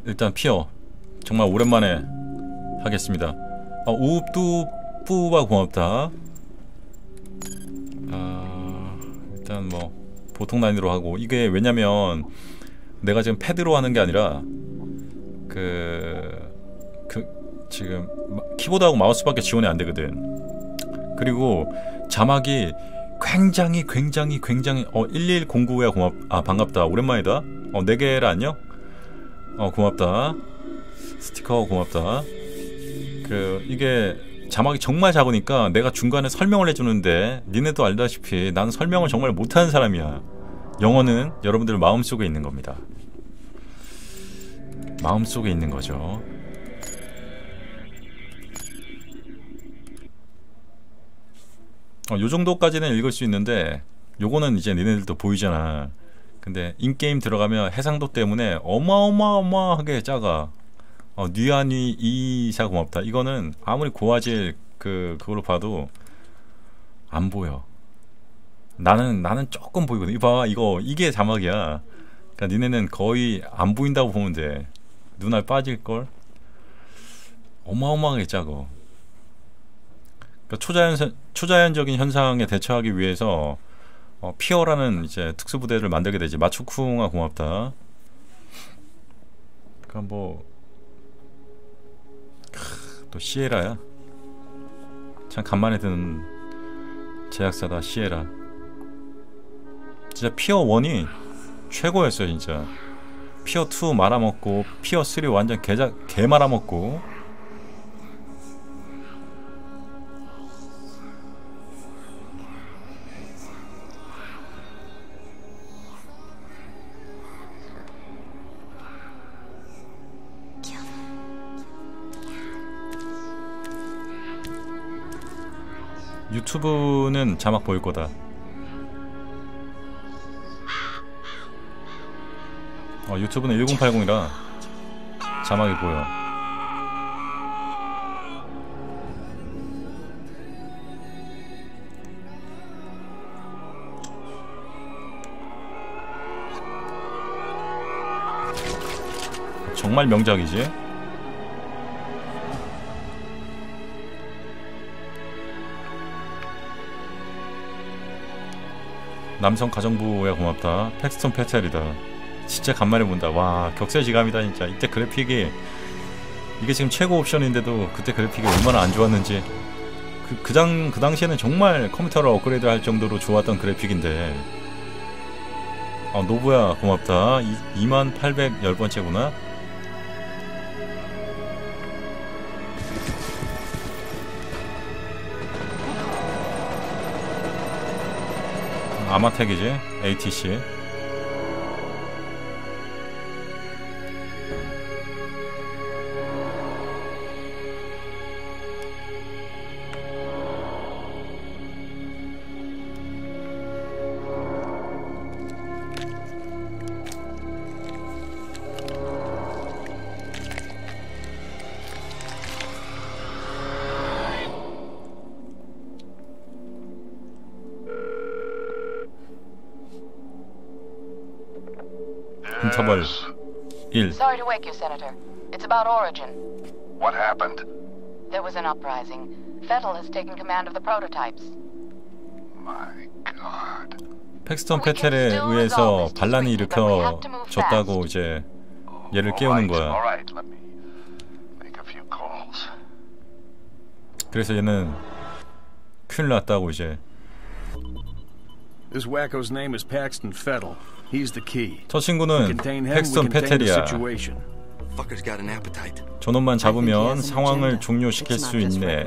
일단 피어 정말 오랜만에 하겠습니다. 우뚜뿌가 고맙다. 일단 뭐 보통 난이도로 하고, 이게 왜냐면 내가 지금 패드로 하는 게 아니라 지금 키보드하고 마우스밖에 지원이 안 되거든. 그리고 자막이 굉장히 1109야 반갑다. 오랜만이다. 4개라 안녕? 고맙다. 스티커 고맙다. 이게 자막이 정말 작으니까 내가 중간에 설명을 해주는데, 니네도 알다시피 나는 설명을 정말 못하는 사람이야. 영어는 여러분들 마음속에 있는 겁니다. 마음속에 있는 거죠. 요 정도까지는 읽을 수 있는데, 요거는 이제 니네들도 보이잖아. 근데 인게임 들어가면 해상도 때문에 어마어마하게 작아. 뉘아뉘 이사 고맙다. 이거는 아무리 고화질 그걸로 봐도 안 보여. 나는 조금 보이거든. 이봐, 이게 자막이야. 그러니까 니네는 거의 안 보인다고 보면 돼. 눈알 빠질걸. 어마어마하게 작어. 그러니까 초자연적인 현상에 대처하기 위해서 피어라는 이제 특수부대를 만들게 되지. 마추쿵아 고맙다. 그러니까 또 시에라야. 참 간만에 듣는 제약사다. 시에라. 진짜 피어 1이 최고였어요 진짜. 피어 2 말아먹고, 피어 3 완전 개 말아먹고. 유튜브는 자막 보일 거다. 유튜브는 1080이라 자막이 보여. 정말 명작이지. 남성 가정부야 고맙다. 팩스톤 페텔이다. 진짜 간만에 본다. 와, 격세지감이다 진짜. 이때 그래픽이, 이게 지금 최고 옵션인데도 그때 그래픽이 얼마나 안 좋았는지. 그 당시에는 정말 컴퓨터를 업그레이드 할 정도로 좋았던 그래픽인데. 노부야 고맙다. 2810번째구나. 아마텍이지? ATC. 인터벌 1. Sorry to wake you, Senator. It's about Origin. What happened? There was an uprising. Fettel has taken command of the prototypes. My God. 팩스톤 페텔에 의해서 반란이 일으켜졌다고 이제 얘를 깨우는 거야. Alright, let me make a few calls. 그래서 얘는 큰일 났다고 이제. This wacko's name is Paxton Fettel. He's the key. 저 친구는 팩스톤 페텔이야. 저놈만 잡으면 상황을 종료시킬 수 있네.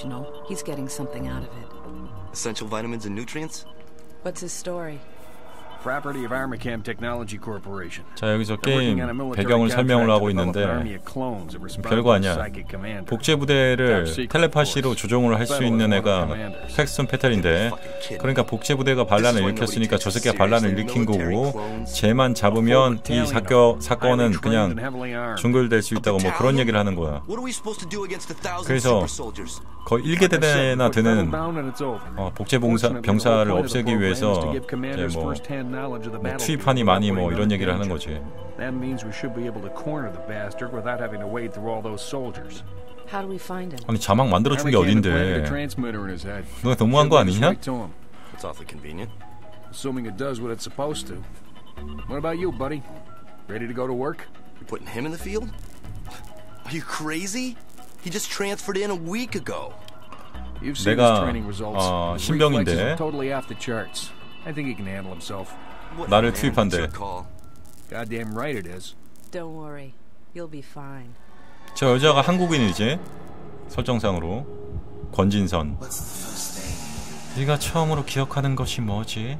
Essential vitamins and nutrients? What's his story? Property of Armacam Technology Corporation. 자, 여기서 게임 배경을 설명을 하고 있는데 별거 아니야. 복제부대를 텔레파시로 조종을 할 수 있는 애가 팩스톤 페텔인데, 그러니까 복제부대가 반란을 일으켰으니까 저 새끼가 반란을 일으킨 거고, 쟤만 잡으면 이 사건은 그냥 종결될 수 있다고 뭐 그런 얘기를 하는 거야. 그래서 거의 1개대나 되는 복제병사를 없애기 위해서 이제 뭐 knowledge of the 뭐 battlefield 투입하니 without 많이 뭐 putting 이런 them in 얘기를 하는 danger. 거지. That means we should be able to corner the bastard without having to wade through all those soldiers. How do we find him? 아니 자막 만들어준 게 Army Camp planted a 어딘데? transmitter in his head. 너가 너무한 거 Should lead us 아니냐? right to him, It's awfully convenient. assuming it does what it's supposed to. What about you, buddy? Ready to go to work? You're putting him in the field? Are you crazy? He just transferred in a week ago. You've seen his 내가 training results. His 신병인데. reflexes are totally off the charts. I think he can handle himself. What, 나를 man? 투입한대. It's your call. Goddamn right it is. Don't worry. You'll be fine. 저 여자가 한국인이지? 설정상으로 권진선. 네가 처음으로 기억하는 것이 뭐지?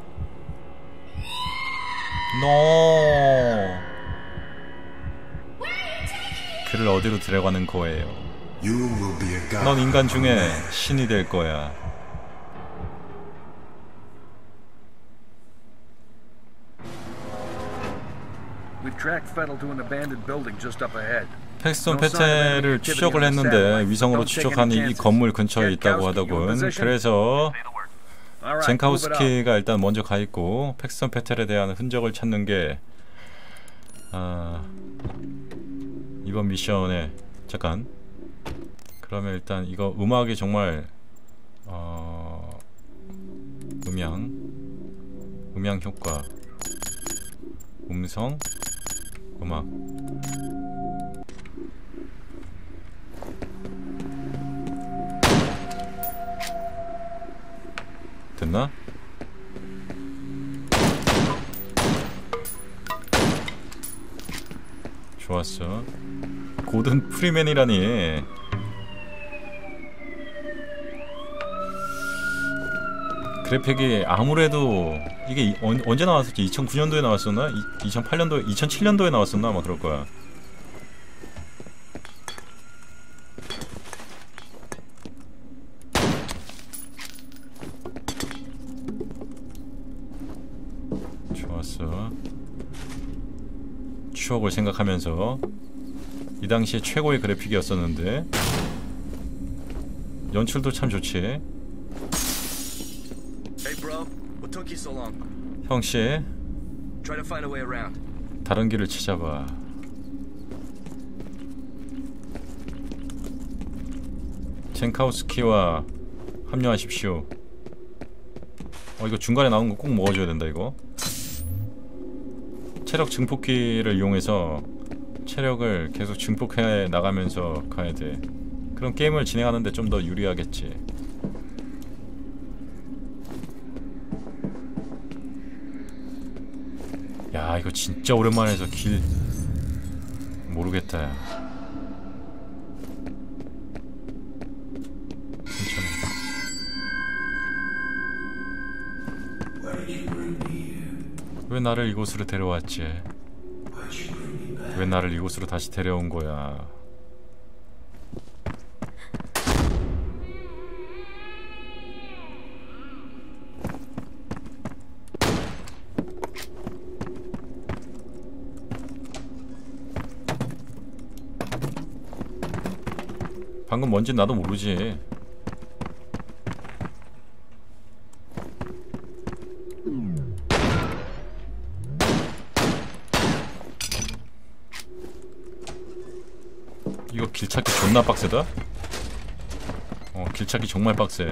No. 그를 어디로 데려가는 거예요? 넌 인간 중에 신이 될 거야. We've tracked Fettel to an abandoned building just up ahead. 팩스톤 페테를 추적을 했는데 위성으로 추적하니 이 건물 근처에 있다고 하더군. 그래서 젠카우스키가 일단 먼저 가 있고 팩스톤 페텔에 대한 흔적을 찾는 게 이번 미션에 잠깐. 그러면 일단 이거 음악이 정말 음향 효과, 음성, 음악. 됐나? 좋았어. 고든 프리맨이라니. 그래픽이 아무래도 이게 언제 나왔었지? 2009년도에 나왔었나? 2008년도에 2007년도에 나왔었나? 아마 그럴 거야. 좋았어. 추억을 생각하면서 이 당시에 최고의 그래픽이었었는데 연출도 참 좋지. Hey, bro. What took you so long? 형씨, Try to find a way around. 다른 길을 찾아봐. 젠카우스키와 합류하십시오. 이거 중간에 나온 거 꼭 먹어줘야 된다. 이거 체력 증폭기를 이용해서 체력을 계속 증폭해 나가면서 가야 돼. 그럼 게임을 진행하는데 좀 더 유리하겠지. 야, 이거 진짜 오랜만에 해서 길 모르겠다. 야. 괜찮아. 왜 나를 이곳으로 데려왔지? 왜 나를 이곳으로 다시 데려온 거야? 방금 뭔지 나도 모르지. 이거 길찾기 존나 빡세다? 길찾기 정말 빡세.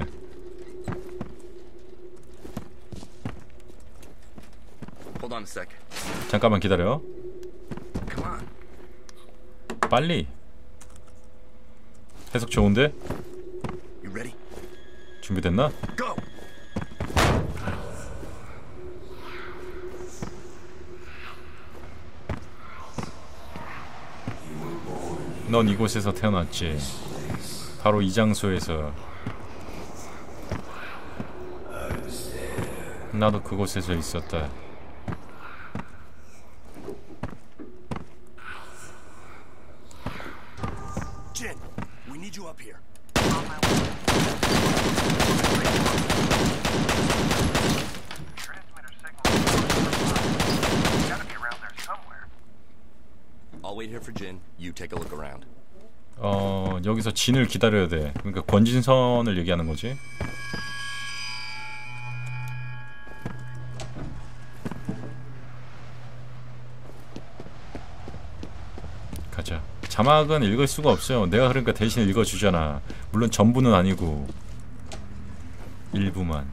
Hold on a sec. 잠깐만 기다려. Come on. 빨리. 해석 좋은데? You ready? 준비됐나? Go. 넌 이곳에서 태어났지. 바로 이 장소에서. 나도 그곳에서 있었다. Jin, we need you up here. I'll wait here for Jin. You take a look around. 여기서 진을 기다려야 돼. 그러니까 권진선을 얘기하는 거지. 가자. 자막은 읽을 수가 없어요. 내가 그러니까 대신 읽어주잖아. 물론 전부는 아니고 일부만.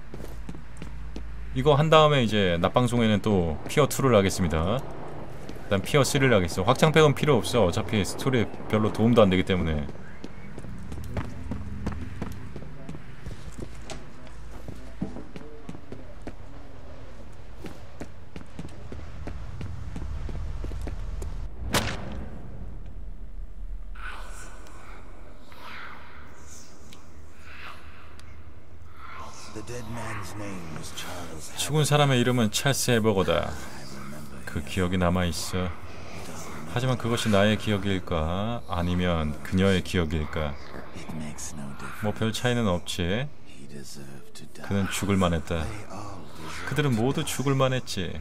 이거 한 다음에 이제 낮방송에는 또 피어 2를 하겠습니다. 일단 피어 3를 하겠어. 확장팩은 필요 없어. 어차피 스토리에 별로 도움도 안 되기 때문에. 죽은 사람의 이름은 찰스 에버거다. 그 기억이 남아있어. 하지만 그것이 나의 기억일까? 아니면 그녀의 기억일까? 뭐 별 차이는 없지. 그는 죽을 만했다. 그들은 모두 죽을 만했지.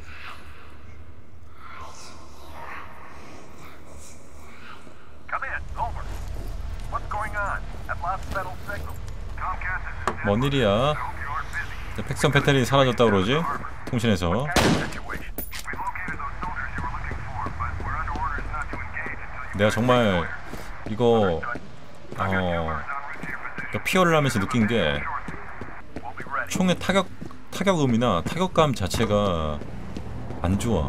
뭔 일이야? 팩선 패턴이 사라졌다 그러지? 통신에서. 내가 정말 이거 피어를 하면서 느낀 게 총의 타격음이나 타격감 자체가 안 좋아.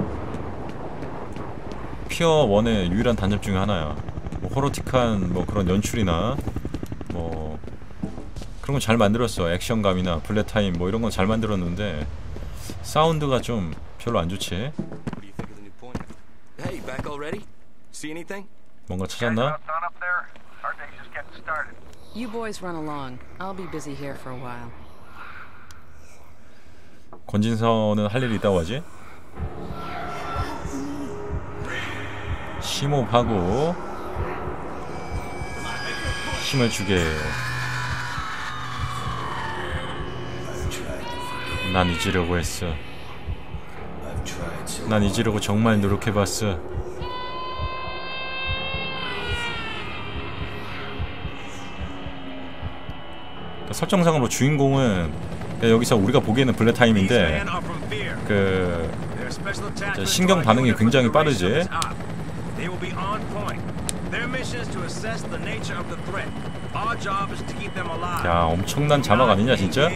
피어 1의 유일한 단점 중에 하나야. 뭐 호러틱한 뭐 그런 연출이나 뭐 그런 건 잘 만들었어. 액션감이나 블랙타임 뭐 이런 건 잘 만들었는데 사운드가 좀 별로 안 좋지. 뭔가 찾았나? You boys run along. I'll be busy here for a while. 권진서는 할 일이 있다고 하지? 심호흡하고 힘을 주게. 난 잊으려고 했어. 난 잊으려고 정말 노력해봤어. 설정상으로 주인공은 여기서 우리가 보기에는 블랙타임인데 그 신경 반응이 굉장히 빠르지. 야, 엄청난 자막 아니냐 진짜?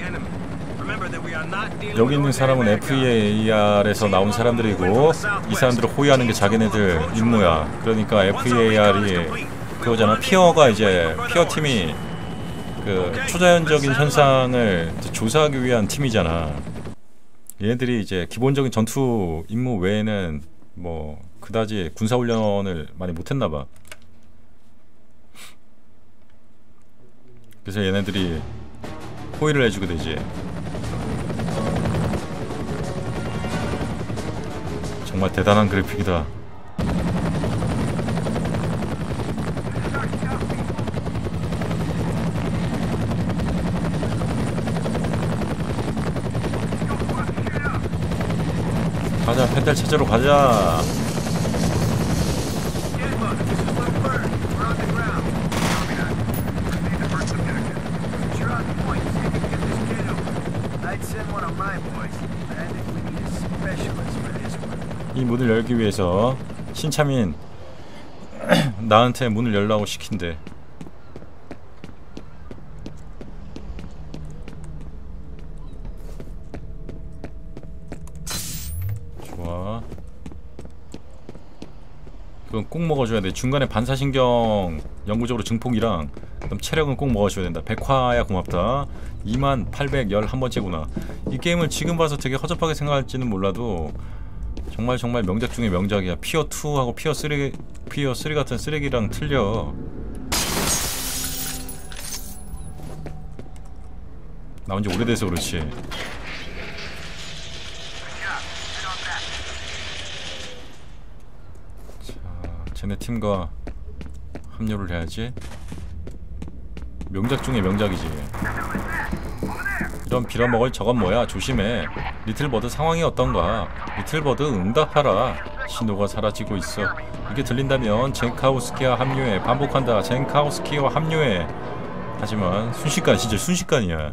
여기 있는 사람은 FEAR에서 나온 사람들이고 이 사람들을 호위하는 게 자기네들 임무야. 그러니까 FEAR이 그거잖아. 피어가 이제 피어 팀이 그 초자연적인 현상을 조사하기 위한 팀이잖아. 얘네들이 이제 기본적인 전투 임무 외에는 뭐 그다지 군사훈련을 많이 못했나봐. 그래서 얘네들이 호의를 해주게 되지. 정말 대단한 그래픽이다. 가자, 펜델 찾으러 가자. 이 문을 열기 위해서 신차민 나한테 문을 열라고 시킨대. 좋아. 그건 꼭 먹어줘야 돼. 중간에 반사신경 영구적으로 증폭이랑 그다음 체력은 꼭 먹어줘야 된다. 백화야 고맙다. 2811번째구나. 이 게임을 지금 봐서 되게 허접하게 생각할지는 몰라도 정말 명작 중에 명작이야. 피어 2하고 피어 3 같은 쓰레기랑 틀려. 나온 지 오래돼서 그렇지. 자, 쟤네 팀과 합류를 해야지. 명작 중에 명작이지. 이런 빌어먹을 저건 뭐야. 조심해. 리틀버드 상황이 어떤가. 리틀버드 응답하라. 신호가 사라지고 있어. 이게 들린다면 젠카우스키와 합류해. 반복한다. 젠카우스키와 합류해. 하지만 순식간, 진짜 순식간이야.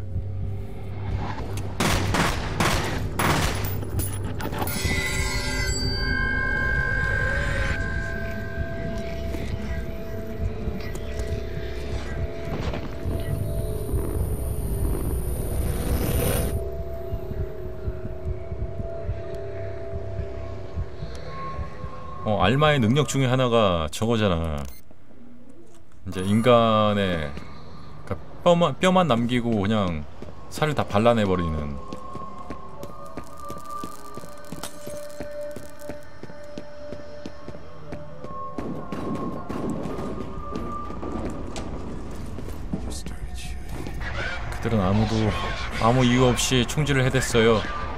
알마의 능력 중에 하나가 저거잖아. 이제 인간의 그러니까 뼈만 남기고 그냥 살을 다 발라내버리는. 그들은 아무 이유 없이 총질을 해댔어요.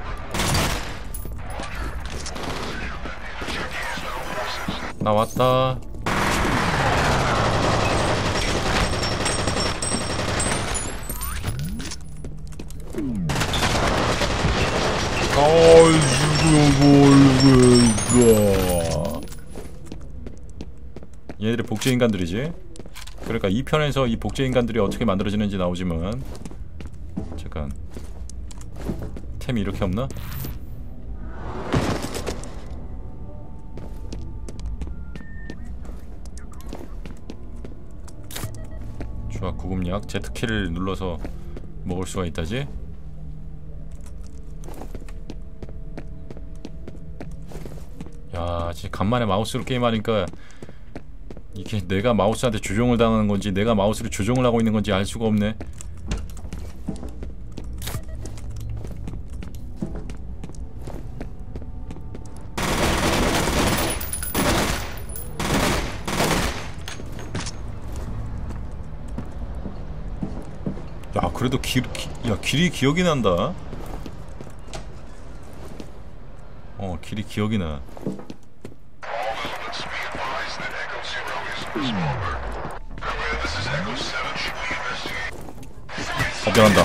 나 왔다. 얘네들이 복제인간들이지. 그러니까 2편에서 이 복제인간들이 어떻게 만들어지는지 나오지만, 잠깐 템이 이렇게 없나? 좋아, 구급약 Z키를 눌러서 먹을 수가 있다지. 야, 진짜 간만에 마우스로 게임하니까 이게 내가 마우스한테 조종을 당하는 건지 내가 마우스를 조종을 하고 있는 건지 알 수가 없네. 야, 그래도 길이 기억이 난다. 길이 기억이 나. 변한다.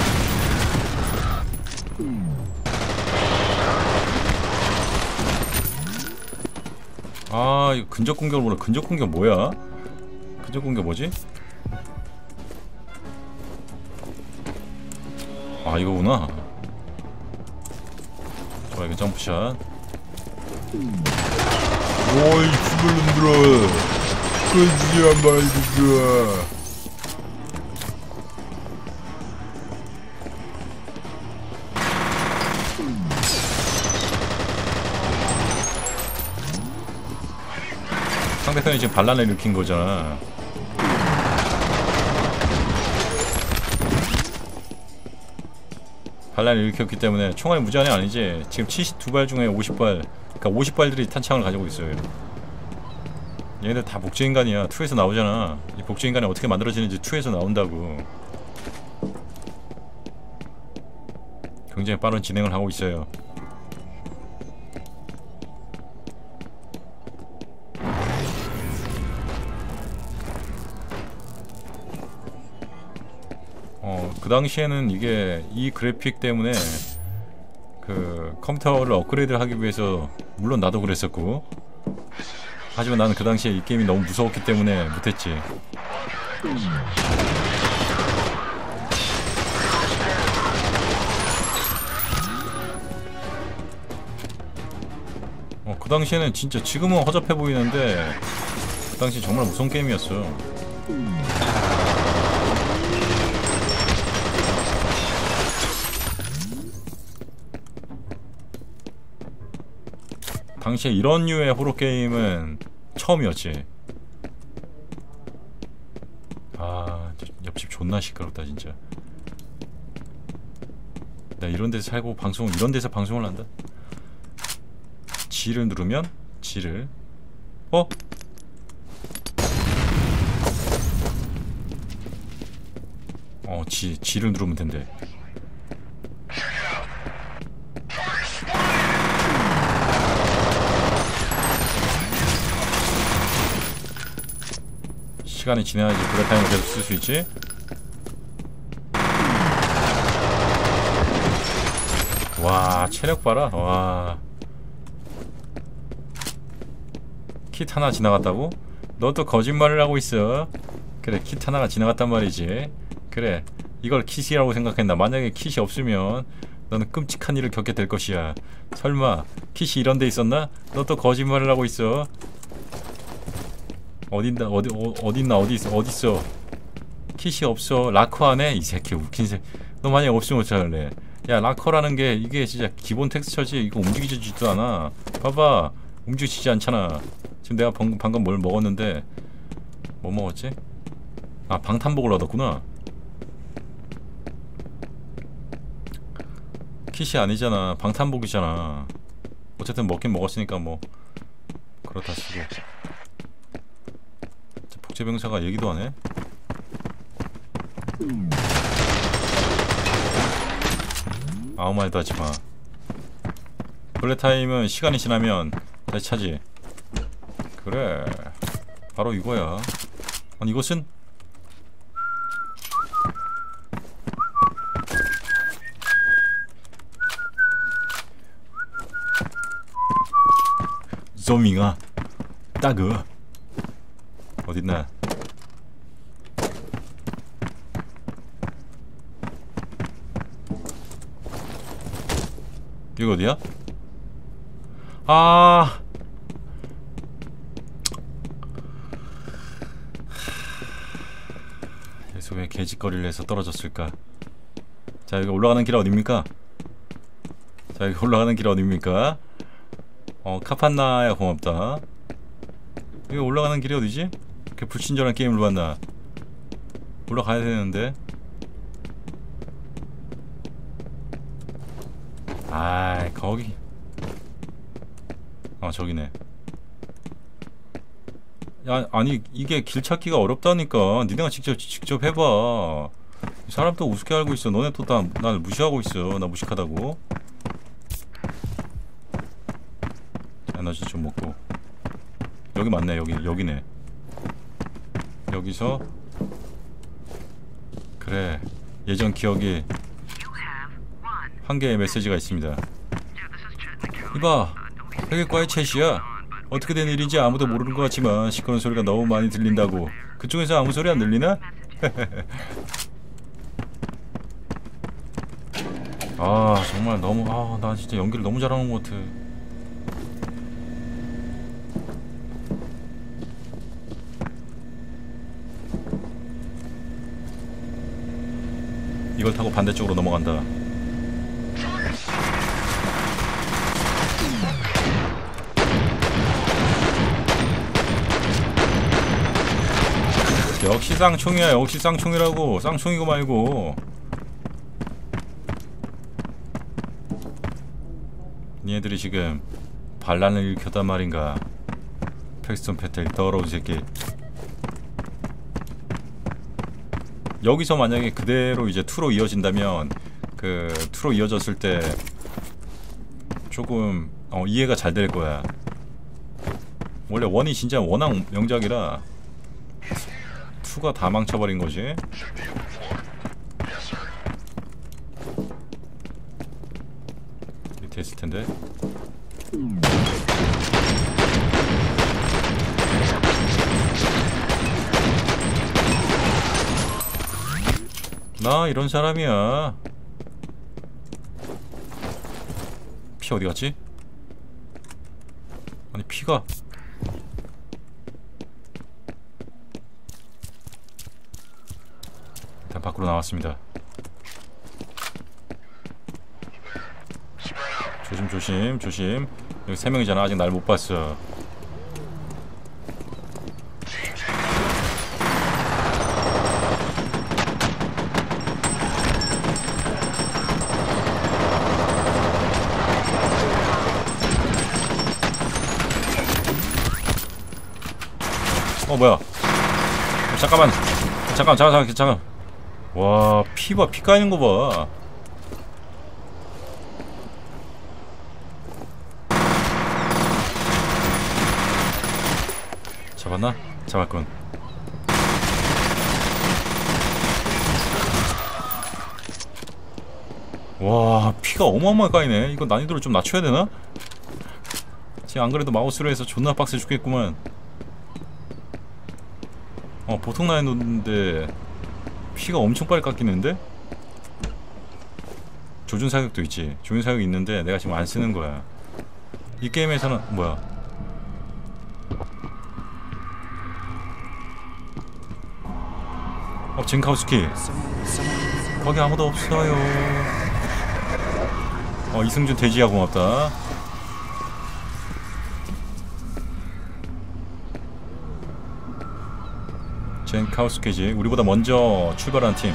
아, 이거 근접 공격을 몰라. 근접 공격 뭐야? 근접 공격 뭐지? 아, 이거구나. 좋아, 이거 점프샷. 오이, 죽을 놈들아. 그지야 말이야. 상대편이 지금 반란을 일으킨 거잖아. 반란을 일으켰기 때문에 총알이 무제한이 아니지. 지금 72발 중에 50발, 그러니까 50발들이 탄창을 가지고 있어요. 얘네들 다 복제인간이야. 2에서 나오잖아. 이 복제인간이 어떻게 만들어지는지 2에서 나온다고. 굉장히 빠른 진행을 하고 있어요. 그 당시에는 이게 이 그래픽 때문에 그 컴퓨터를 업그레이드를 하기 위해서, 물론 나도 그랬었고, 하지만 나는 그 당시에 이 게임이 너무 무서웠기 때문에 못했지. 그 당시에는 진짜, 지금은 허접해 보이는데 그 당시 정말 무서운 게임이었어. 당시에 이런 류의 호러 게임은 처음이었지. 아, 옆집 존나 시끄럽다 진짜. 나 이런 데서 살고 이런 데서 방송을 한다. G를 누르면 G를 G를 누르면 된대. 시간이 지나야지 브레타임을 계속 쓸 수 있지. 와, 체력 봐라. 와, 킷 하나 지나갔다고? 너 또 거짓말을 하고 있어. 그래, 킷 하나가 지나갔단 말이지. 그래, 이걸 킷이라고 생각했나? 만약에 킷이 없으면 너는 끔찍한 일을 겪게 될 것이야. 설마 킷이 이런 데 있었나? 너 또 거짓말을 하고 있어. 어딨나? 어딨어? 킷이 없어. 라커 안에? 이 새끼 웃긴 새. 너 만약에 없으면 어쩌래? 야, 라커라는 게 이게 진짜 기본 텍스처지. 이거 움직이지도 않아. 봐봐, 움직이지 않잖아. 지금 내가 방금 뭘 먹었는데 뭐 먹었지? 아, 방탄복을 얻었구나. 킷이 아니잖아. 방탄복이잖아. 어쨌든 먹긴 먹었으니까 뭐 그렇다 치고. 복제병사가 얘기도 하네. 아무 말도 하지마. 블랙타임은 시간이 지나면 다시 차지. 그래, 바로 이거야. 아니, 이것은 zo밍아 따그 어딨나? 여기 어디야? 아, 여기서 왜 개짓거리를 해서 떨어졌을까? 자, 여기 올라가는 길 어딥니까? 자, 여기 올라가는 길 어딥니까? 카판나야 고맙다. 여기 올라가는 길이 어디지? 이렇게 불친절한 게임을 봤나? 올라가야 되는데. 아, 거기. 저기네. 야, 아니 이게 길 찾기가 어렵다니까. 니네가 직접 해봐. 사람도 우습게 알고 있어. 너네 또 날 무시하고 있어. 나 무식하다고. 에너지 좀 먹고. 여기 맞네. 여기네. 여기서 그래, 예전 기억이 한 개의 메시지가 있습니다. 이봐, 회계과의 채시야. 어떻게 된 일인지 아무도 모르는 것 같지만 시끄러운 소리가 너무 많이 들린다고. 그쪽에서 아무 소리 안 들리나? 아, 정말 너무, 나 진짜 연기를 너무 잘하는 것 같아. 이걸 타고 반대쪽으로 넘어간다. 역시 쌍총이야. 역시 쌍총이라고. 쌍총이고 말고. 니네들이 지금 반란을 일으켰단 말인가. 팩스톤 페텔 더러운 새끼. 여기서 만약에 그대로 이제 2로 이어진다면, 그 2로 이어졌을 때 조금 이해가 잘 될 거야. 원래 1이 진짜 워낙 명작이라 2가 다 망쳐버린 거지. 밑에 있을 텐데. 나 이런 사람이야. 피 어디 갔지? 아니, 피가. 일단 밖으로 나왔습니다. 조심. 여기 3명이잖아. 아직 날 못 봤어. 뭐야? 잠깐만. 와, 피 까이는 거 봐. 잡았나? 잡았군. 와, 피가 어마어마하게 까이네. 이거 난이도를 좀 낮춰야 되나? 지금 안 그래도 마우스로 해서 존나 빡세 죽겠구만. 보통 난이도인데 피가 엄청 빨리 깎이는데? 조준 사격도 있지. 조준 사격이 있는데 내가 지금 안 쓰는 거야. 이 게임에서는 뭐야? 징카우스키. 거기 아무도 없어요. 이승준 돼지야 고맙다. 젠카우스키지. 우리보다 먼저 출발한 팀.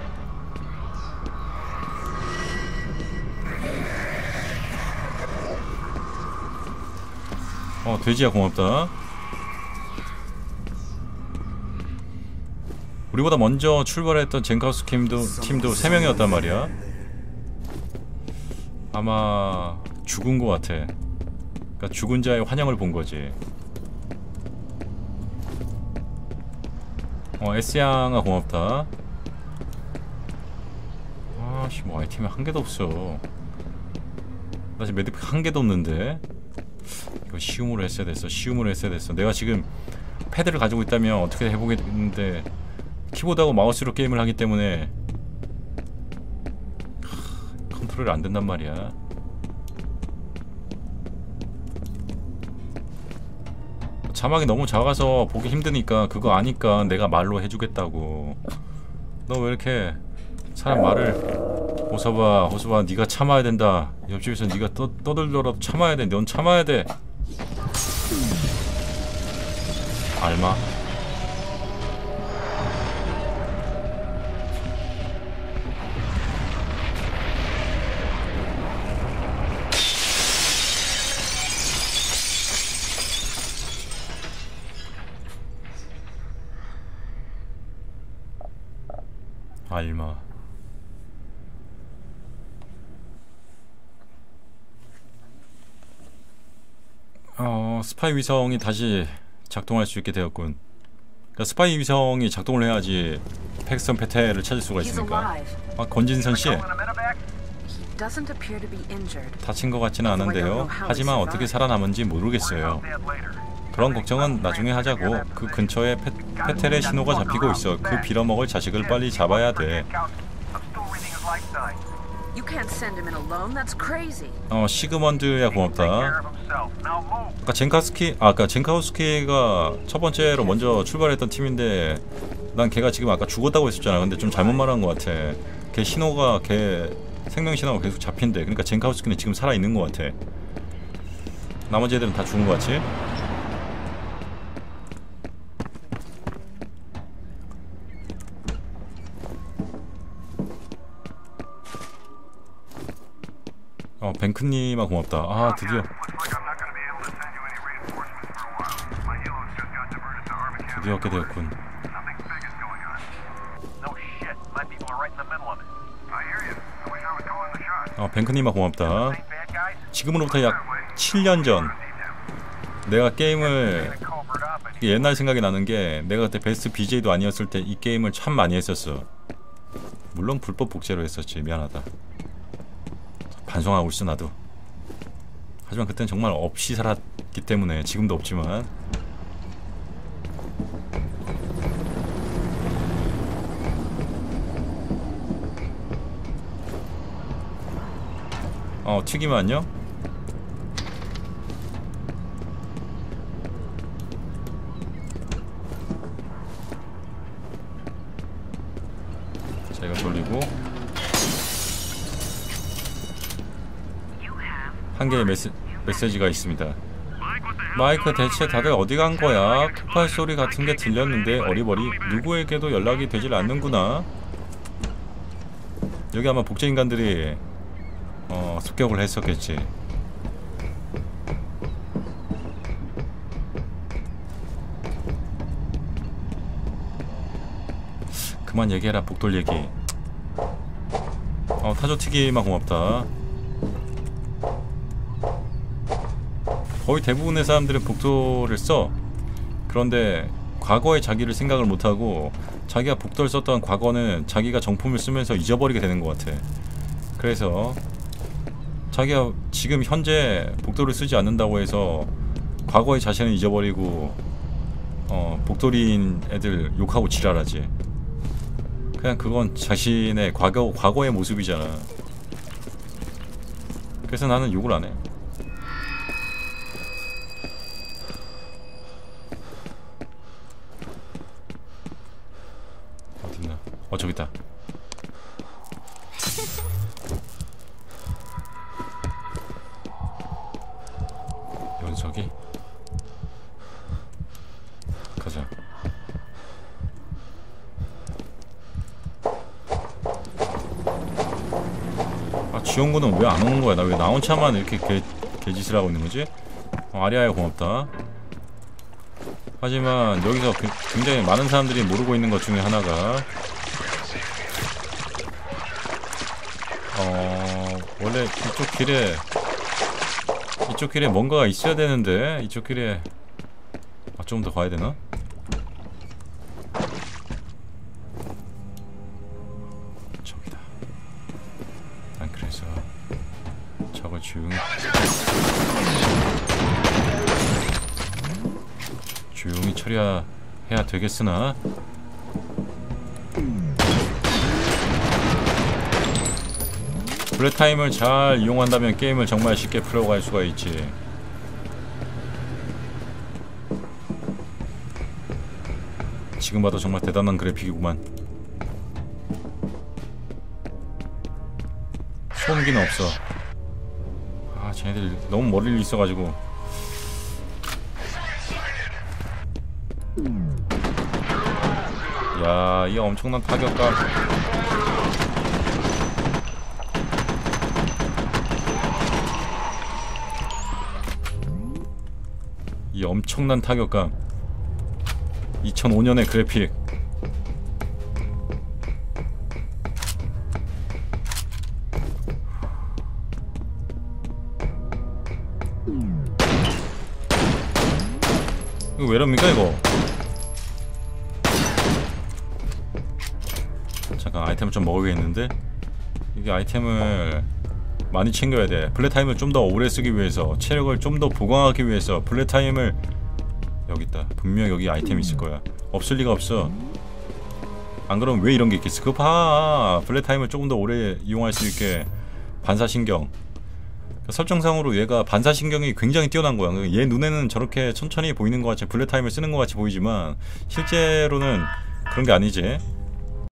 돼지야 고맙다. 우리보다 먼저 출발했던 젠카우스 팀도 3명이었단 말이야. 아마 죽은 것 같아. 그러니까 죽은 자의 환영을 본 거지. S양아 고맙다. 아씨 뭐 아이템이 한 개도 없어. 나 지금 매듭 한 개도 없는데. 이거 쉬움으로 했어야 됐어. 쉬움으로 했어야 됐어. 내가 지금 패드를 가지고 있다면 어떻게 해보겠는데 키보드하고 마우스로 게임을 하기 때문에 컨트롤이 안 된단 말이야. 자막이 너무 작아서 보기 힘드니까 그거 아니까 내가 말로 해주겠다고. 너 왜 이렇게 사람 말을 호서봐 네가 참아야 된다. 옆집에서 네가 떠들더라도 참아야 돼. 넌 참아야 돼. 알마. 알마. 스파이 위성이 다시 작동할 수 있게 되었군. 그러니까 스파이 위성이 작동을 해야지 팩스턴 페테를 찾을 수가 있으니까. 권진선 씨. 다친 것 같지는 않은데요. 하지만 어떻게 살아남은지 모르겠어요. 그런 걱정은 나중에 하자고. 그 근처에 페텔의 신호가 잡히고 있어. 그 빌어먹을 자식을 빨리 잡아야 돼. 시그먼드야 고맙다. 아까 젠카우스키가 첫 번째로 먼저 출발했던 팀인데 난 걔가 지금 아까 죽었다고 했었잖아. 근데 좀 잘못 말한 것 같아. 걔 신호가 걔 생명 신호가 계속 잡힌대. 그러니까 젠카우스키는 지금 살아 있는 것 같아. 나머지 애들은 다 죽은 것 같지? 뱅크님아 고맙다. 드디어 얻게 되었군. 뱅크님아 고맙다. 지금으로부터 약 7년 전 내가 게임을 옛날 생각이 나는 게 내가 그때 베스트 BJ도 아니었을 때 이 게임을 참 많이 했었어. 물론 불법 복제로 했었지. 미안하다. 반성하고 있어 나도. 하지만 그때는 정말 없이 살았기 때문에 지금도 없지만. 튀김 안녕? 자 이거 돌리고 한 개의 메시지가 있습니다. 마이크 대체 다들 어디 간 거야? 폭발 소리 같은 게 들렸는데 어리버리 누구에게도 연락이 되질 않는구나. 여기 아마 복제 인간들이 습격을 했었겠지. 그만 얘기해라 복돌 얘기. 타조튀기만 고맙다. 거의 대부분의 사람들은 복돌을 써. 그런데 과거의 자기를 생각을 못하고 자기가 복돌 썼던 과거는 자기가 정품을 쓰면서 잊어버리게 되는 것 같아. 그래서 자기가 지금 현재 복돌을 쓰지 않는다고 해서 과거의 자신을 잊어버리고 복돌인 애들 욕하고 지랄하지. 그냥 그건 자신의 과거의 모습이잖아. 그래서 나는 욕을 안 해. 어딨나? 저기 있다. 연석이 가자. 지원군은 왜 안 오는 거야? 나 왜 나 혼자만 이렇게 개짓을 하고 있는 거지? 아리아야 고맙다. 하지만 여기서 굉장히 많은 사람들이 모르고 있는 것 중에 하나가 원래 이쪽 길에 뭔가가 있어야 되는데 이쪽 길에 좀 더 가야 되나? 저기다. 난 그래서 저걸 조용히 처리해야 되겠으나 블랙타임을 잘 이용한다면 게임을 정말 쉽게 풀어갈 수가 있지. 지금 봐도 정말 대단한 그래픽이구만. 소음기는 없어. 쟤네들 너무 멀리 있어가지고. 야, 이 엄청난 타격감. 이 엄청난 타격감. 2005년의 그래픽. 이거 왜 이럽니까 이거? 잠깐 아이템을 좀 먹어야겠는데? 이게 아이템을 많이 챙겨야 돼. 블랙타임을 좀 더 오래 쓰기 위해서, 체력을 좀 더 보강하기 위해서 블랙타임을 여기 있다. 분명 여기 아이템이 있을 거야. 없을 리가 없어. 안 그러면 왜 이런 게 있겠어? 그거 봐. 블랙타임을 조금 더 오래 이용할 수 있게 반사신경. 설정상으로 얘가 반사신경이 굉장히 뛰어난 거야. 얘 눈에는 저렇게 천천히 보이는 것 같이 블랙타임을 쓰는 것 같이 보이지만 실제로는 그런 게 아니지.